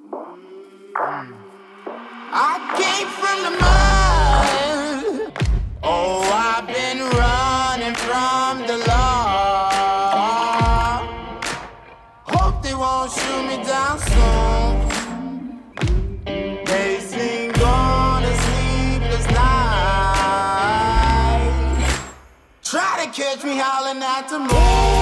I came from the mud. Oh, I've been running from the law. Hope they won't shoot me down soon. They sing on a sleepless night. Try to catch me howling at the moon.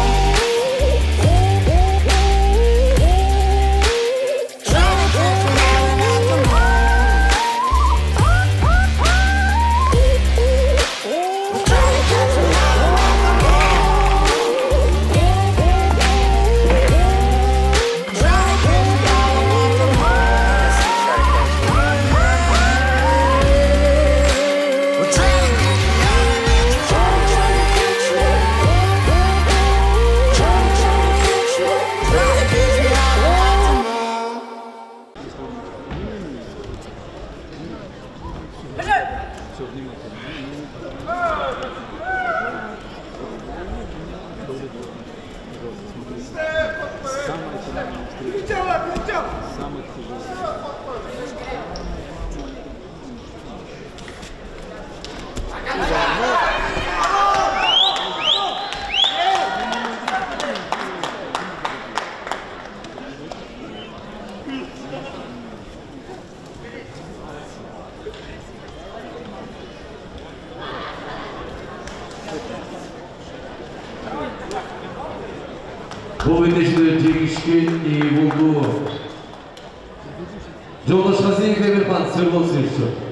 Бұл өтешілер жеңішке ие болды. Жолдошказиев Эмирхан, сыр болсын.